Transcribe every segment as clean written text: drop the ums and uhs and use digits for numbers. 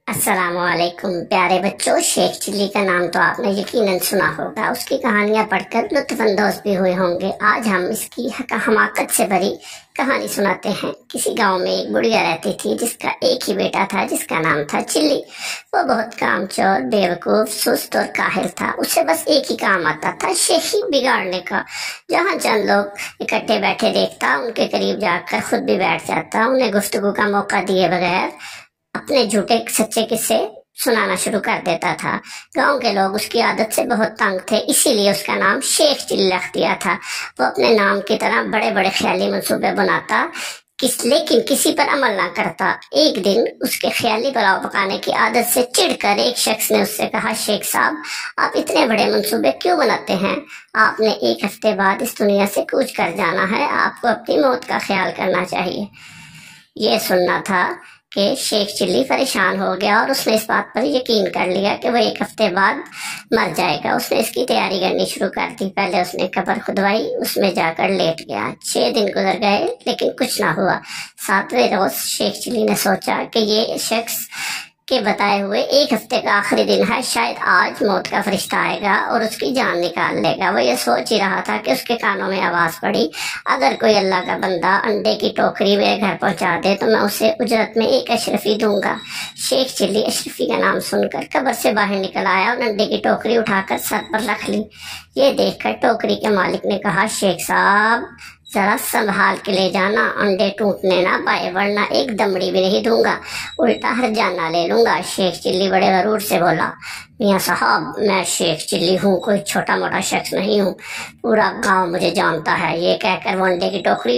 अस्सलाम वालेकुम प्यारे बच्चों। शेख चिल्ली का नाम तो आपने यकीनन सुना होगा, उसकी कहानियां पढ़कर लुत्फ अंदोज भी हुए होंगे। आज हम इसकी हमाकत से भरी कहानी सुनाते हैं। किसी गांव में एक बुढ़िया रहती थी जिसका एक ही बेटा था जिसका नाम था चिल्ली। वो बहुत कामचोर, बेवकूफ, सुस्त और काहिल था। उसे बस एक ही काम आता था, शेखी बिगाड़ने का। जहाँ चंद लोग इकट्ठे बैठे देखता, उनके करीब जाकर खुद भी बैठ जाता। उन्हें गुफ्तगू का मौका दिए बगैर अपने झूठे सच्चे किस्से सुनाना शुरू कर देता था। गांव के लोग उसकी आदत से बहुत तंग थे, इसीलिए उसका नाम शेख चिल्ली रख दिया था। वो अपने नाम की तरह बड़े बड़े ख्याली मंसूबे बनाता, लेकिन किसी पर अमल ना करता। एक दिन उसके ख्याली पुलाव पकाने की आदत से चिढ़कर एक शख्स ने उससे कहा, शेख साहब, आप इतने बड़े मंसूबे क्यों बनाते हैं? आपने एक हफ्ते बाद इस दुनिया से कूच कर जाना है, आपको अपनी मौत का ख्याल करना चाहिए। ये सुनना था कि शेख चिल्ली परेशान हो गया और उसने इस बात पर यकीन कर लिया कि वो एक हफ्ते बाद मर जाएगा। उसने इसकी तैयारी करनी शुरू कर दी। पहले उसने कब्र खुदवाई, उसमें जाकर लेट गया। 6 दिन गुजर गए लेकिन कुछ ना हुआ। 7वें रोज शेख चिल्ली ने सोचा कि ये शख्स के बताए हुए एक हफ्ते का आखिरी दिन है, शायद आज मौत का फरिश्ता आएगा और उसकी जान निकाल लेगा। वो ये सोच ही रहा था कि उसके कानों में आवाज पड़ी, अगर कोई अल्लाह का बंदा अंडे की टोकरी मेरे घर पहुंचा दे तो मैं उसे उजरत में एक अशरफी दूंगा। शेख चिल्ली अशरफी का नाम सुनकर कब्र से बाहर निकल आया और अंडे की टोकरी उठाकर सर पर रख ली। ये देखकर टोकरी के मालिक ने कहा, शेख साहब, जरा संभाल के ले जाना, अंडे टूटने ना पाए, वरना एक दमड़ी भी नहीं दूंगा, उल्टा हरजाना ले लूंगा। शेख चिल्ली बड़े गरूर से बोला, मियाँ साहब, मैं शेख चिल्ली हूँ, कोई छोटा मोटा शख्स नहीं हूँ, पूरा गांव मुझे जानता है। ये कहकर वो अंडे की टोकरी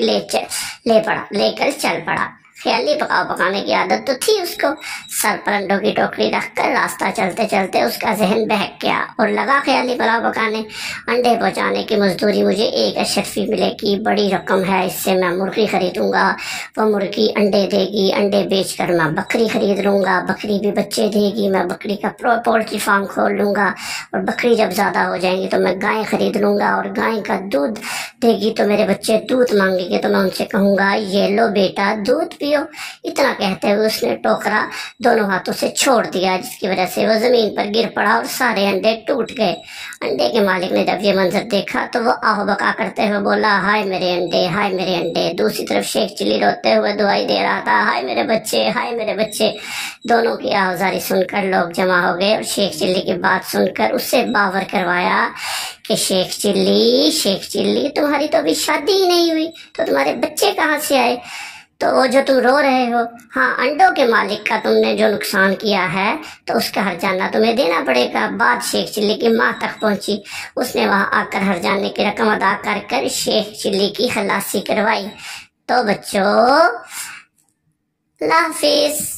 लेकर चल पड़ा। ख्याली पकाने की आदत तो थी उसको। सर पर अंडों की टोकरी रखकर रास्ता चलते चलते उसका जहन बहक गया और लगा ख्याली पुलाव पकाने। अंडे पहुंचाने की मजदूरी मुझे एक अशरफी मिलेगी, बड़ी रकम है, इससे मैं मुर्गी खरीदूंगा, वो मुर्गी अंडे देगी, अंडे बेचकर मैं बकरी खरीद लूंगा, बकरी भी बच्चे देगी, मैं बकरी का पोल्ट्री फार्म खोल लूंगा, और बकरी जब ज्यादा हो जाएंगी तो मैं गाय खरीद लूंगा, और गाय का दूध देगी तो मेरे बच्चे दूध मांगेंगे तो मैं उनसे कहूंगा, ये लो बेटा दूध पियो। इतना कहते हुए उसने टोकरा दोनों हाथों से छोड़ दिया, जिसकी वजह से वो जमीन पर गिर पड़ा और सारे अंडे टूट गए। अंडे के मालिक ने जब ये मंजर देखा तो वो आह बका करते हुए बोला, हाय मेरे अंडे, हाय मेरे अंडे। दूसरी तरफ शेख चिल्ली रोते हुए दुआई दे रहा था, हाय मेरे बच्चे, हाय मेरे बच्चे। दोनों की आहुजारी सुनकर लोग जमा हो गए और शेख चिल्ली की बात सुनकर उससे बावर करवाया कि शेख चिल्ली, तुम्हारी तो अभी शादी ही नहीं हुई, तो तुम्हारे बच्चे कहाँ से आए? तो वो जो तुम रो रहे हो, हाँ, अंडों के मालिक का तुमने जो नुकसान किया है तो उसका हर्जाना तुम्हें देना पड़ेगा। बात शेख चिल्ली की माँ तक पहुंची। उसने वहां आकर हर्जाने की रकम अदा कर शेख चिल्ली की खलासी करवाई। तो बच्चों, अल्लाह हाफिज।